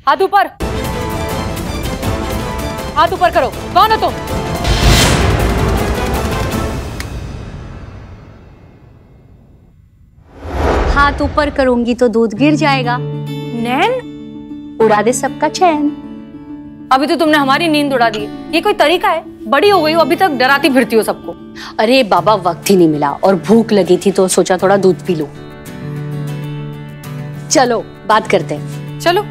हाथ ऊपर, हाथ ऊपर करो। कौन हो तुम? हाथ ऊपर करूंगी तो दूध गिर जाएगा। नैन, उड़ा दे सबका चैन। अभी तो तुमने हमारी नींद उड़ा दी। ये कोई तरीका है? बड़ी हो गई हो, अभी तक डराती फिरती हो सबको। अरे बाबा, वक्त ही नहीं मिला और भूख लगी थी तो सोचा थोड़ा दूध पी लूं। चलो बात करते हैं। चलो।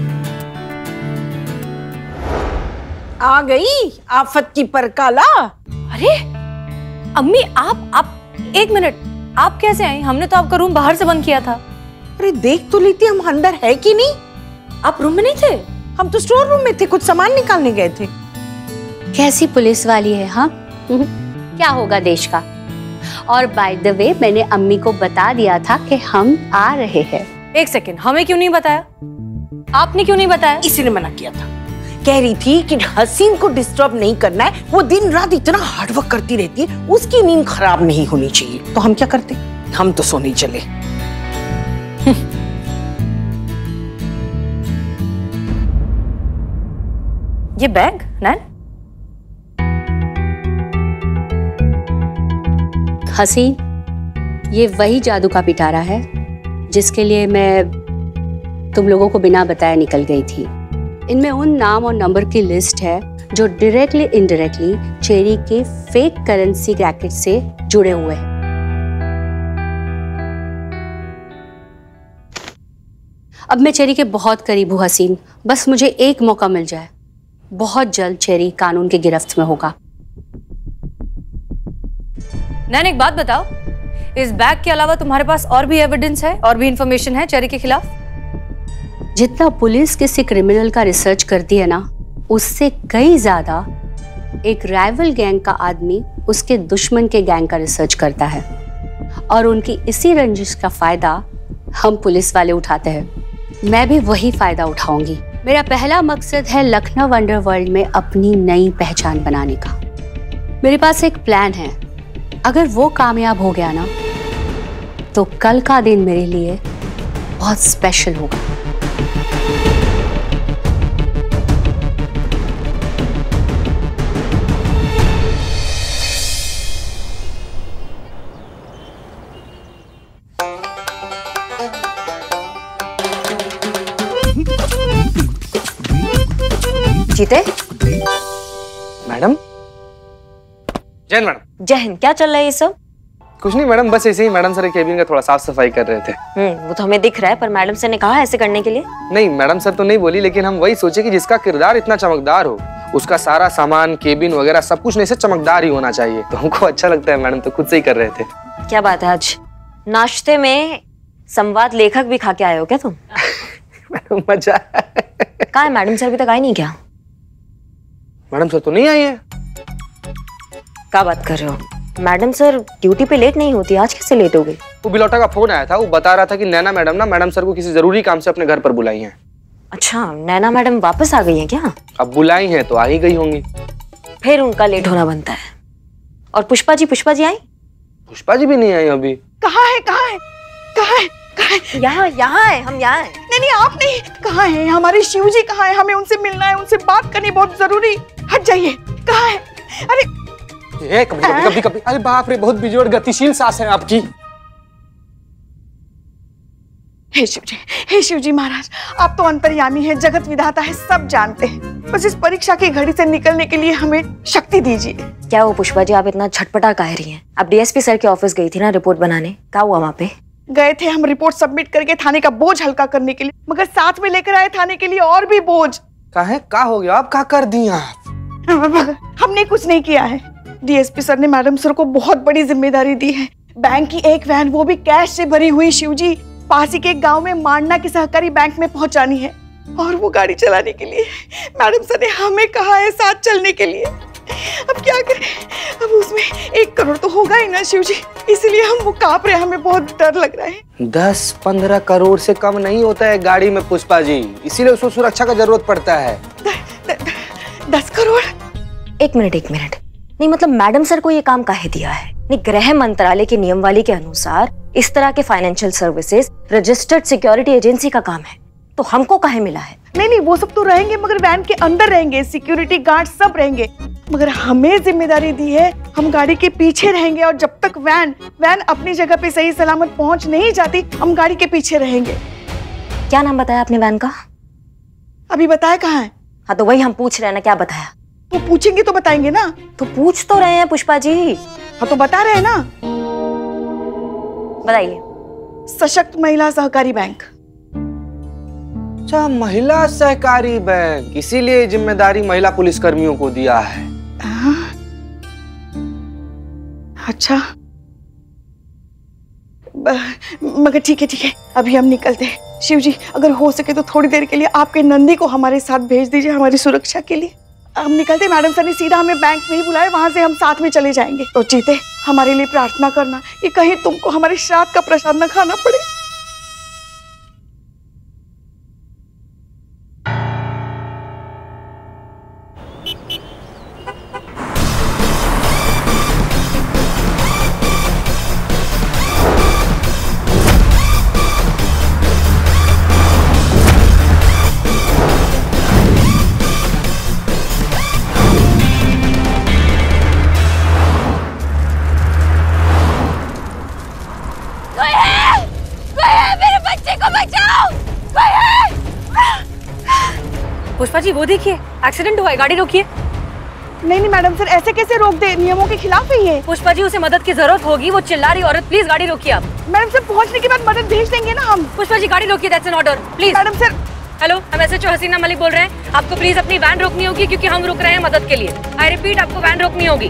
आ गई आफत की परकाला। अरे अम्मी, आप एक मिनट, आप कैसे आई? हमने तो आपका रूम बाहर से बंद किया था। अरे देख तो लेती हम अंदर है कि नहीं। आप रूम में नहीं थे? हम तो स्टोर रूम में थे, कुछ सामान निकालने गए थे। कैसी पुलिस वाली है, हाँ? क्या होगा देश का। और बाय द वे, मैंने अम्मी को बता दिया था कि हम आ रहे हैं। एक सेकेंड, हमें क्यों नहीं बताया? आपने क्यों नहीं बताया? इसी ने मना किया था। कह रही थी कि हसीन को डिस्टर्ब नहीं करना है, वो दिन रात इतना हार्डवर्क करती रहती है, उसकी नींद खराब नहीं होनी चाहिए। तो हम क्या करते, हम तो सोने ही चले। ये बैग नैन? हसीन, ये वही जादू का पिटारा है जिसके लिए मैं तुम लोगों को बिना बताए निकल गई थी। इनमें उन नाम और नंबर की लिस्ट है जो डायरेक्टली इनडायरेक्टली चेरी के फेक करेंसी रैकेट से जुड़े हुए हैं। अब मैं चेरी के बहुत करीब हूँ हसीन, बस मुझे एक मौका मिल जाए। बहुत जल्द चेरी कानून की गिरफ्त में होगा। नैन, एक बात बताओ, इस बैग के अलावा तुम्हारे पास और भी एविडेंस है, और भी इंफॉर्मेशन है चेरी के खिलाफ? जितना पुलिस किसी क्रिमिनल का रिसर्च करती है ना, उससे कई ज्यादा एक राइवल गैंग का आदमी उसके दुश्मन के गैंग का रिसर्च करता है, और उनकी इसी रंजिश का फायदा हम पुलिस वाले उठाते हैं। मैं भी वही फायदा उठाऊंगी। मेरा पहला मकसद है लखनऊ अंडरवर्ल्ड में अपनी नई पहचान बनाने का। मेरे पास एक प्लान है, अगर वो कामयाब हो गया ना, तो कल का दिन मेरे लिए बहुत स्पेशल होगा। जीते? मैडम। जय हिंद मैडम। जय हिंद। क्या चल रहा है ये सब? कुछ नहीं मैडम, बस ऐसे ही मैडम सर केबिन का थोड़ा साफ सफाई कर रहे थे। वो तो हमें दिख रहा है, पर मैडम सर ने कहा ऐसे करने के लिए? नहीं मैडम सर तो नहीं बोली, लेकिन हम वही सोचे कि जिसका किरदार इतना चमकदार हो, उसका सारा सामान, केबिन वगैरह सब कुछ नहीं से चमकदार ही होना चाहिए। तो हमको अच्छा लगता है मैडम, तो खुद से ही कर रहे थे। क्या बात है, आज नाश्ते में संवाद लेखक भी खा के आए हो क्या तुम? मैडम मजा। कहाँ है मैडम सर? अभी तक आई नहीं क्या? मैडम सर तो नहीं आई है। क्या बात कर रहे हो? मैडम सर ड्यूटी पे लेट नहीं होती, आज कैसे लेट हो गई? वो बिलौटा का फोन आया था, वो बता रहा था कि नैना मैडम ना मैडम सर को किसी जरूरी काम से अपने घर पर बुलाई हैं। अच्छा, नैना मैडम वापस आ गई हैं क्या? अब बुलाई हैं तो आ ही गई होंगी। फिर उनका लेट होना बनता है। और पुष्पा जी आई? पुष्पा जी भी नहीं आई अभी। कहाँ है, कहाँ है, कहाँ है, कहाँ है? यहाँ है, हम यहाँ है। नहीं आप नहीं। कहाँ है हमारे शिव जी? कहाँ है? हमें उनसे मिलना है, उनसे बात करनी बहुत जरूरी। हट जाइए। कहाँ है? अरे कभी अरे बाप रे, बहुत बिजोड़ गतिशील सांस है आपकी। हे शिव जी महाराज, आप तो अंतर्यामी हैं, जगत विधाता है, सब जानते हैं। बस इस परीक्षा की घड़ी से निकलने के लिए हमें शक्ति दीजिए। क्या वो पुष्पा जी, आप इतना छटपटा कह रही हैं? आप डीएसपी सर के ऑफिस गई थी ना रिपोर्ट बनाने, क्या हुआ वहाँ पे? गए थे हम रिपोर्ट सबमिट करके थाने का बोझ हल्का करने के लिए, मगर साथ में लेकर आए थाने के लिए और भी बोझ। का हो गया? आप क्या कर दी आप? हमने कुछ नहीं किया है। डीएसपी सर ने मैडम सर को बहुत बड़ी जिम्मेदारी दी है। बैंक की एक वैन, वो भी कैश से भरी हुई, शिवजी पास ही के गांव में मांडना के सहकारी बैंक में पहुंचानी है, और वो गाड़ी चलाने के लिए मैडम सर ने हमें कहा है साथ चलने के लिए। अब क्या करें? अब उसमें 1 करोड़ तो होगा ही ना शिवजी, इसलिए हम वो कांप रहे हैं, हमें बहुत डर लग रहा है। 10-15 करोड़ से कम नहीं होता है गाड़ी में पुष्पा जी, इसीलिए उसको सुरक्षा का जरूरत पड़ता है। 10 करोड़? एक मिनट। नहीं मतलब मैडम सर को ये काम काहे दिया है? नहीं, गृह मंत्रालय के नियमावली के अनुसार इस तरह के financial services registered security agency का काम है, तो हमको काहे मिला है? नहीं, वो सब तो रहेंगे, मगर वैन के अंदर रहेंगे, सिक्योरिटी गार्ड सब रहेंगे। मगर हमें जिम्मेदारी दी है, हम गाड़ी के पीछे रहेंगे और जब तक वैन अपनी जगह पे सही सलामत पहुंच नहीं जाती, हम गाड़ी के पीछे रहेंगे। क्या नाम बताया आपने वैन का? अभी बताया कहाँ है? हाँ तो वही हम पूछ रहे हैं ना, क्या बताया? तो पूछेंगे तो बताएंगे ना। तो पूछ तो रहे हैं पुष्पा जी। हाँ तो बता रहे हैं ना। बताइए। सशक्त महिला सहकारी बैंक। अच्छा, महिला सहकारी बैंक, इसीलिए जिम्मेदारी महिला पुलिस कर्मियों को दिया है। अच्छा, मगर ठीक है, अभी हम निकलते हैं। शिव जी, अगर हो सके तो थोड़ी देर के लिए आपके नंदी को हमारे साथ भेज दीजिए, हमारी सुरक्षा के लिए। हम निकलते। मैडम सर ने सीधा हमें बैंक में ही बुलाया, वहां से हम साथ में चले जाएंगे। तो जीते, हमारे लिए प्रार्थना करना कि कहीं तुमको हमारे श्राद्ध का प्रसाद न खाना पड़े। पुष्पा जी वो देखिए, एक्सीडेंट हुआ है, गाड़ी रोकिए। नहीं मैडम सर, ऐसे कैसे रोक दे, नियमों के खिलाफ है ये। पुष्पा जी उसे मदद की जरूरत होगी, वो चिल्ला रही औरत, प्लीज गाड़ी रोकिए आप। मैडम सर पहुंचने के बाद मदद भेज देंगे ना हम। पुष्पा जी गाड़ी रोकिए, that's an order please. Madam sir. Hello, हम S.H.O हसीना मलिक बोल रहे हैं, आपको प्लीज अपनी वैन रोकनी होगी क्योंकि हम रुक रहे हैं मदद के लिए। आई रिपीट, आपको वैन रोकनी होगी।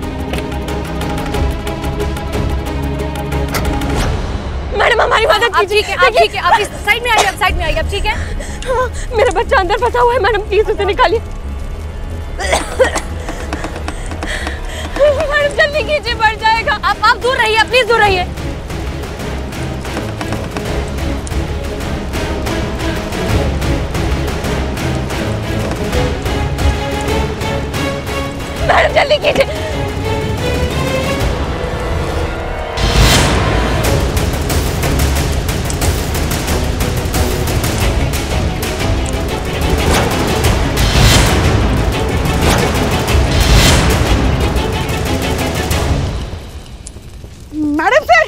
मैडम हमारी मदद कीजिए। ठीक है, आप इस साइड में आइए, आप साइड में आइए, आप ठीक है? मेरा बच्चा अंदर फंसा हुआ है, मैडम प्लीज उसे निकालिए। मैडम जल्दी कीजिए, बढ़ जाएगा। आप दूर रहिए, प्लीज दूर रहिए। मैडम जल्दी कीजिए। Madam sir,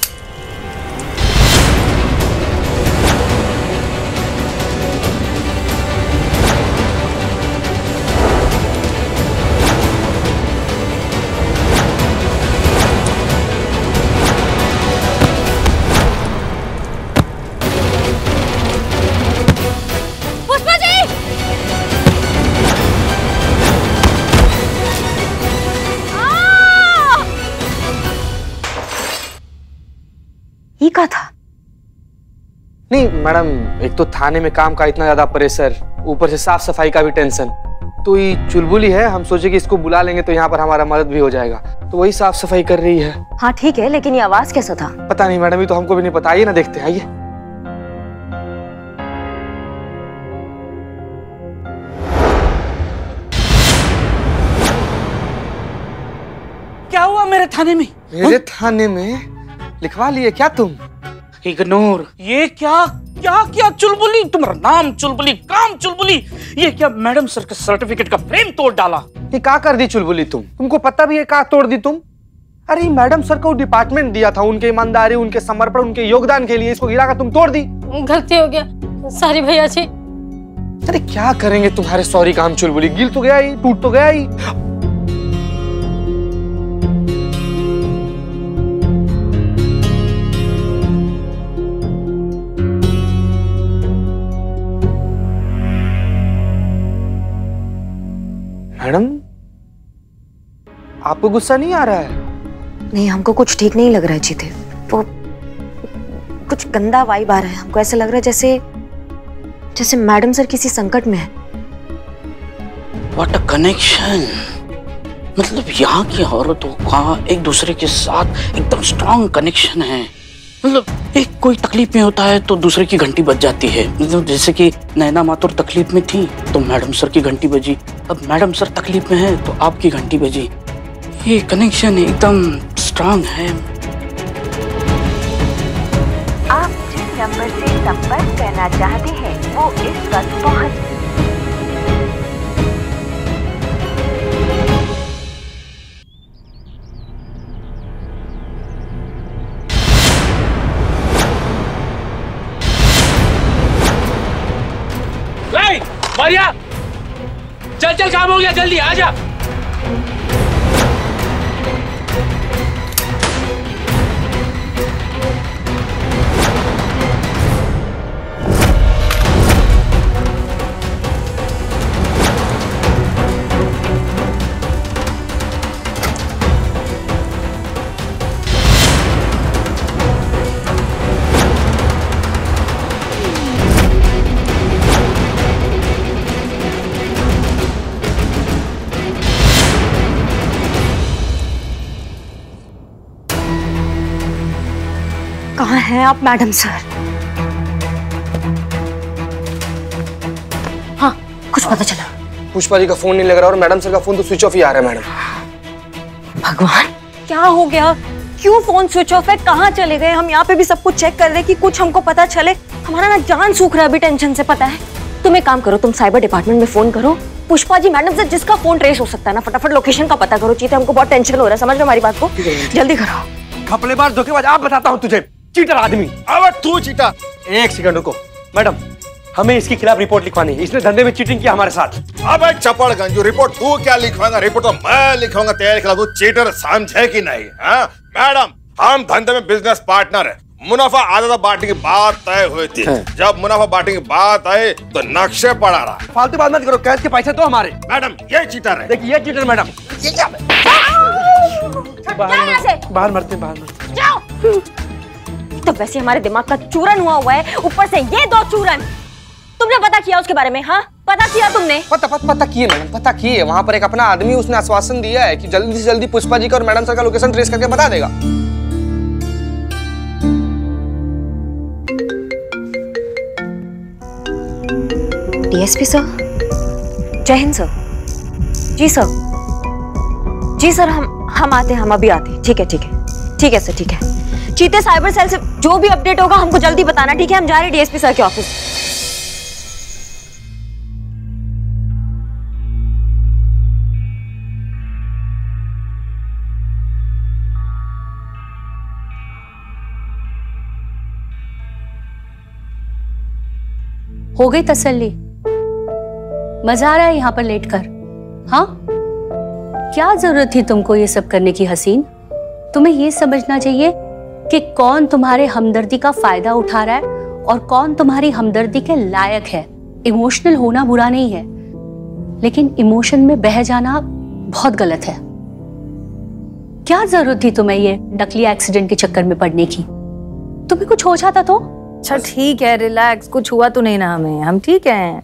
Pushpa ji! ये क्या था? नहीं मैडम, एक तो थाने में काम का इतना ज्यादा प्रेशर, ऊपर से साफ सफाई का भी टेंशन, तो ये चुलबुली है। हम सोचे कि इसको बुला लेंगे तो यहाँ पर हमारा मदद भी हो जाएगा, तो वही साफ सफाई कर रही है। हाँ ठीक है, लेकिन ये आवाज कैसा था? पता नहीं मैडम, ये तो हमको भी नहीं पता। आइए ना देखते हैं, आइए। क्या हुआ मेरे थाने में? मेरे थाने में लिखवा लिए क्या तुम? इग्नोर। ये क्या क्या क्या चुलबुली, तुम्हारा नाम चुलबुली, काम चुलबुली। ये क्या मैडम सर के सर्टिफिकेट का फ्रेम तोड़ डाला? ये क्या कर दी चुलबुली तुमको पता भी है क्या तोड़ दी तुम? अरे मैडम सर को डिपार्टमेंट दिया था, उनके ईमानदारी, उनके समर्पण, उनके योगदान के लिए इसको गिरा कर तुम तोड़ दी। गलती हो गया, सॉरी भैया जी। अरे क्या करेंगे तुम्हारे सॉरी काम चुलबुली, गिल तो गया ही, टूट तो गया ही। मैडम आपको गुस्सा नहीं आ रहा है? नहीं, हमको कुछ ठीक नहीं लग रहा है जीते। वो कुछ गंदा वाइब आ रहा है, हमको ऐसा लग रहा है जैसे मैडम सर किसी संकट में है। What a connection. मतलब यहाँ की औरतों का एक दूसरे के साथ एकदम स्ट्रॉन्ग कनेक्शन है। मतलब एक कोई तकलीफ में होता है तो दूसरे की घंटी बज जाती है। मतलब जैसे कि नैना मातुर तकलीफ में थी तो मैडम सर की घंटी बजी, अब मैडम सर तकलीफ में है तो आपकी घंटी बजी। ये कनेक्शन एकदम स्ट्रॉन्ग है। आप जिस नंबर से संपर्क करना चाहते हैं वो इस वक्त पहुंच मारिया, चल चल, काम हो गया, जल्दी आ जा। कहाँ हैं आप मैडम सर? हाँ, कुछ पता चला? पुष्पा जी का फोन नहीं लग रहा और मैडम सर का फोन तो स्विच ऑफ ही आ रहा है मैडम। भगवान, क्या हो गया? क्यों फोन स्विच ऑफ है? कहाँ चले गए? हम यहाँ पे भी सब कुछ चेक कर रहे हैं कि कुछ हमको पता चले। हमारा ना जान सूख रहा है अभी टेंशन से, पता है। तुम एक काम करो, तुम साइबर डिपार्टमेंट में फोन करो। पुष्पा जी मैडम से जिसका फोन ट्रेस हो सकता है ना, फटाफट लोकेशन का पता करो। चीते, हमको बहुत टेंशन हो रहा है, समझ लो हमारी बात को। जल्दी करो। घपलेबाज, धोखेबाज, आप बताता हूँ तुझे, चीटर आदमी। अब तू चीटा। एक सेकंड रुको मैडम, हमें इसके खिलाफ रिपोर्ट लिखवानी है। इसने धंधे में चीटिंग किया हमारे साथ। अब चपड़गंजू, रिपोर्ट तू क्या लिखवाएगा? रिपोर्ट तो मैं लिखवाऊंगा तेरे खिलाफ। तू चीटर समझे कि नहीं? हाँ मैडम, हम धंधे में बिजनेस पार्टनर है। मुनाफा आधा बांटने की बात तय हुई थी। जब मुनाफा बांटने की बात आई तो नक्शे पड़ा रहा। फालतू बात मत करो, कैश के पैसे तो हमारे। मैडम ये चीटर है। देखिए ये चीटर मैडम। बाहर मरते जाओ। तो वैसे हमारे दिमाग का चूरन हुआ है, ऊपर से ये दो चूरन। तुमने पता किया उसके बारे में? हाँ, पता किया तुमने? पता किए मैडम, पता किए। वहाँ पर एक अपना आदमी, उसने आश्वासन दिया है कि जल्दी से जल्दी पुष्पा जी का और मैडम सर का लोकेशन ट्रेस करके बता देगा। डीएसपी सर, जय हिंद सर। जी सर, जी सर, हम आते हैं, हम अभी आते हैं। ठीक है ठीक है ठीक है सर, ठीक है। चीते, साइबर सेल से जो भी अपडेट होगा हमको जल्दी बताना, ठीक है? हम जा रहे हैं डीएसपी सर के ऑफिस। हो गई तसल्ली? मजा आ रहा है यहाँ पर लेट कर? हाँ, क्या जरूरत थी तुमको ये सब करने की हसीन? तुम्हें ये समझना चाहिए कि कौन तुम्हारे हमदर्दी का फायदा उठा रहा है और कौन तुम्हारी हमदर्दी के लायक है। इमोशनल होना बुरा नहीं है, लेकिन इमोशन में बह जाना बहुत गलत है। क्या जरूरत थी तुम्हें ये नकली एक्सीडेंट के चक्कर में पड़ने की? तुम्हें कुछ हो जाता तो? अच्छा ठीक है, रिलैक्स, कुछ हुआ तो नहीं ना हमें, हम ठीक हैं।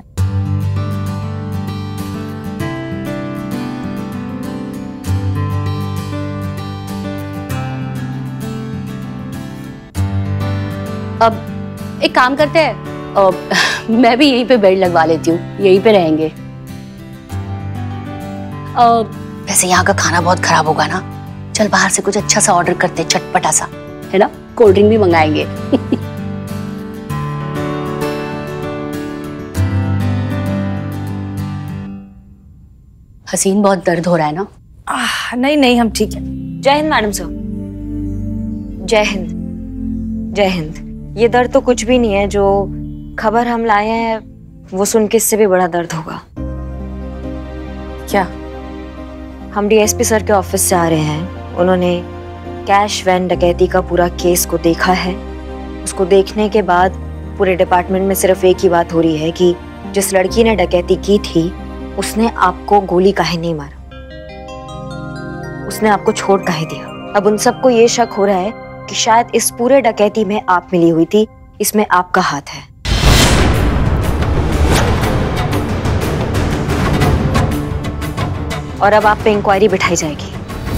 अब एक काम करते हैं, मैं भी यहीं पे बेड लगवा लेती हूँ, यहीं पे रहेंगे। वैसे यहाँ का खाना बहुत खराब होगा ना, चल बाहर से कुछ अच्छा सा ऑर्डर करते, चटपटा सा, है ना? कोल्ड ड्रिंक भी मंगाएंगे। हसीन, बहुत दर्द हो रहा है ना? नहीं नहीं, हम ठीक है। जय हिंद मैडम सर। जय हिंद, जय हिंद। ये दर्द तो कुछ भी नहीं है, जो खबर हम लाए हैं वो सुन के इससे भी बड़ा दर्द होगा। क्या? हम डीएसपी सर के ऑफिस से आ रहे हैं। उन्होंने कैश वैन डकैती का पूरा केस को देखा है। उसको देखने के बाद पूरे डिपार्टमेंट में सिर्फ एक ही बात हो रही है कि जिस लड़की ने डकैती की थी उसने आपको गोली काहे नहीं मारा, उसने आपको छोड़ काहे दिया। अब उन सबको ये शक हो रहा है कि शायद इस पूरे डकैती में आप मिली हुई थी, इसमें आपका हाथ है। और अब आप पे इंक्वायरी बिठाई जाएगी।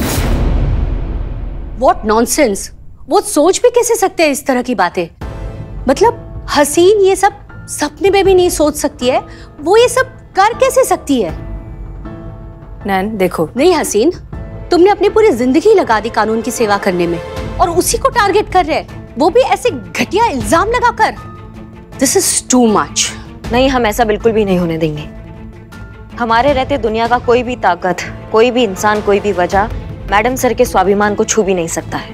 What nonsense! वो सोच भी कैसे सकते हैं इस तरह की बातें? मतलब हसीन ये सब सपने में भी नहीं सोच सकती है, वो ये सब कर कैसे सकती है? नैन देखो, नहीं हसीन, तुमने अपनी पूरी जिंदगी लगा दी कानून की सेवा करने में और उसी को टारगेट कर रहे, वो भी ऐसे घटिया इल्जाम लगाकर। This is too much. नहीं, हम ऐसा बिल्कुल भी नहीं होने देंगे। हमारे रहते दुनिया का कोई भी ताकत, कोई भी इंसान, कोई भी वजह मैडम सर के स्वाभिमान को छू भी नहीं सकता है।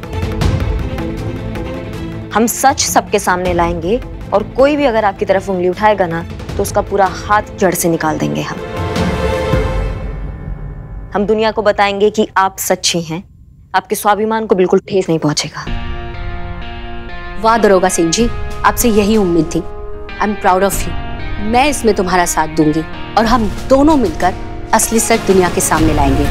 हम सच सबके सामने लाएंगे और कोई भी अगर आपकी तरफ उंगली उठाएगा ना तो उसका पूरा हाथ जड़ से निकाल देंगे हम दुनिया को बताएंगे कि आप सच्ची हैं, आपके स्वाभिमान को बिल्कुल ठेस नहीं पहुंचेगा। वाह दरोगा सिंह जी, आपसे यही उम्मीद थी। I am proud of you. मैं इसमें तुम्हारा साथ दूंगी और हम दोनों मिलकर असली सच दुनिया के सामने लाएंगे।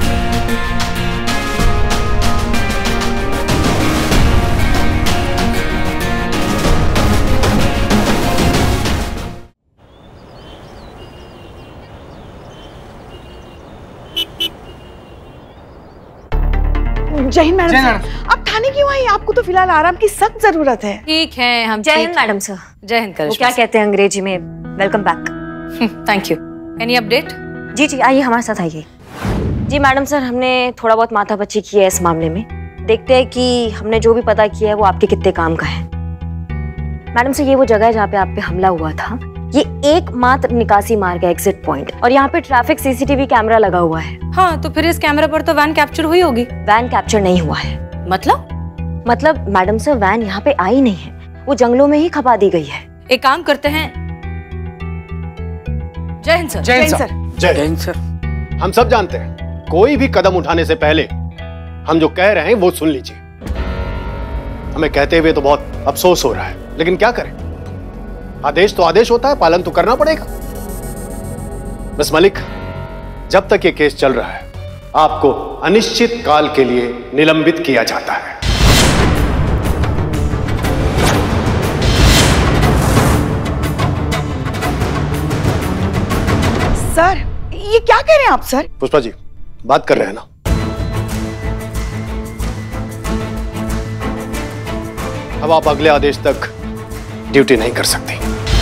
जय हिंद मैडम सर। आप थाने क्यों आई? आपको तो फिलहाल आराम की सख्त जरूरत है। ठीक है, हम जय हिंद मैडम सर। जय हिंद वो क्या कहते हैं अंग्रेजी में, welcome back. Thank you. Any update? जी जी, आइए हमारे साथ आइए। जी मैडम सर, हमने थोड़ा बहुत माथापच्ची की है इस मामले में। देखते हैं कि हमने जो भी पता किया है वो आपके कितने काम का है। मैडम सर, ये वो जगह है जहाँ पे आप पे हमला हुआ था। ये एकमात्र निकासी मार्ग है, एग्जिट पॉइंट, और यहाँ पे ट्रैफिक सीसीटीवी कैमरा लगा हुआ है। हाँ, तो फिर इस कैमरा पर तो वैन कैप्चर हुई होगी। वैन कैप्चर नहीं हुआ है। मतलब मैडम सर, वैन यहाँ पे आई नहीं है, वो जंगलों में ही खपा दी गई है। एक काम करते हैं। जय हिंद सर। जय हिंद सर। जय हिंद सर। हम सब जानते हैं, कोई भी कदम उठाने से पहले हम जो कह रहे हैं वो सुन लीजिए। हमें कहते हुए तो बहुत अफसोस हो रहा है, लेकिन क्या करें, आदेश तो आदेश होता है, पालन तो करना पड़ेगा। मिस मलिक, जब तक ये केस चल रहा है आपको अनिश्चित काल के लिए निलंबित किया जाता है। सर, ये क्या कह रहे हैं आप सर? पुष्पा जी, बात कर रहे हैं ना? अब आप अगले आदेश तक ड्यूटी नहीं कर सकती।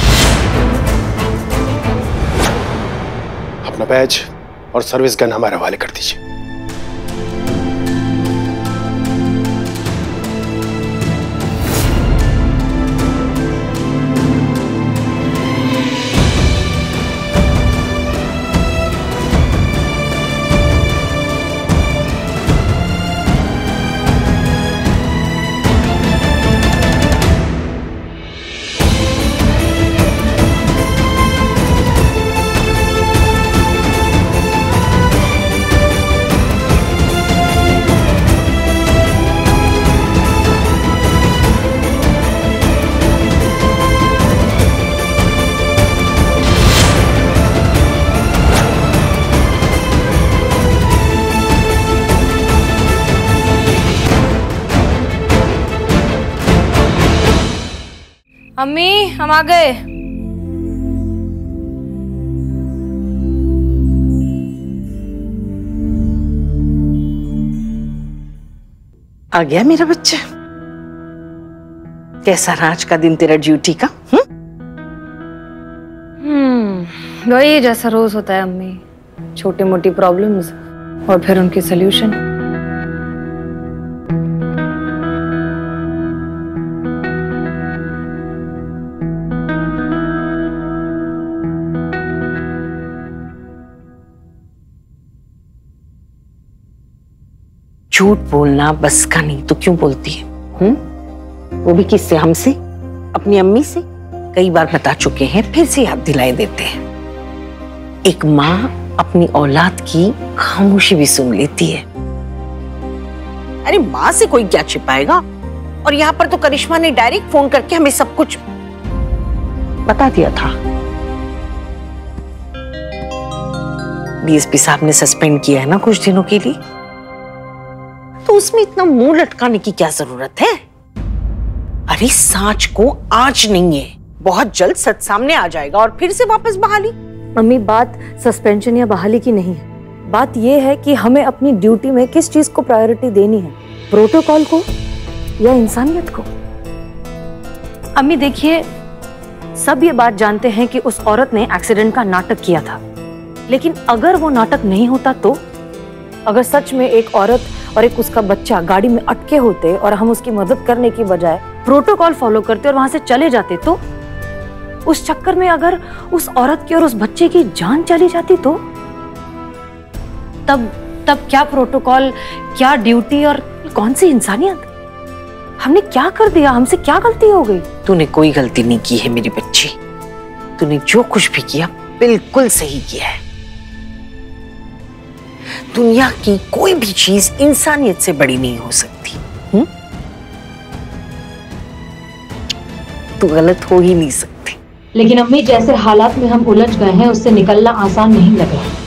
अपना बैज और सर्विस गन हमारे हवाले कर दीजिए। अम्मी, हम आ गए। आ गया मेरा बच्चा। कैसा रहा आज का दिन तेरा ड्यूटी का? वही जैसा रोज होता है अम्मी, छोटी मोटी प्रॉब्लम्स और फिर उनकी सल्यूशन। झूठ बोलना बस का नहीं तो क्यों बोलती है? वो भी किससे? हमसे, अपनी अम्मी से। कई बार बता चुके हैं, फिर से याद दिलाए देते हैं। एक माँ अपनी औलाद की खामोशी भी सुन लेती है। अरे माँ से कोई क्या छिपाएगा? और यहाँ पर तो करिश्मा ने डायरेक्ट फोन करके हमें सब कुछ बता दिया था। डीएसपी साहब ने सस्पेंड किया है ना कुछ दिनों के लिए, तो उसमें इतना मुंह लटकाने की क्या जरूरत है? अरे सांच को आज नहीं है, बहुत जल्द सच सामने आ जाएगा और फिर से वापस बहाली। मम्मी, बात सस्पेंशन या बहाली की नहीं है। बात यह है कि हमें अपनी ड्यूटी में किस चीज को प्रायोरिटी देनी है, प्रोटोकॉल को या इंसानियत को। अम्मी देखिए, सब ये बात जानते हैं कि उस औरत ने एक्सीडेंट का नाटक किया था, लेकिन अगर वो नाटक नहीं होता तो, अगर सच में एक औरत और एक उसका बच्चा गाड़ी में अटके होते और हम उसकी मदद करने की बजाय प्रोटोकॉल फॉलो करते और वहां से चले जाते, तो उस चक्कर में अगर उस औरत की और उस बच्चे की जान चली जाती तो तब क्या प्रोटोकॉल, क्या ड्यूटी और कौन सी इंसानियत? हमने क्या कर दिया? हमसे क्या गलती हो गई? तूने कोई गलती नहीं की है मेरी बच्ची। तूने जो कुछ भी किया बिल्कुल सही किया है। दुनिया की कोई भी चीज इंसानियत से बड़ी नहीं हो सकती। तू गलत हो ही नहीं सकती। लेकिन अम्मी, जैसे हालात में हम उलझ गए हैं उससे निकलना आसान नहीं लग रहा।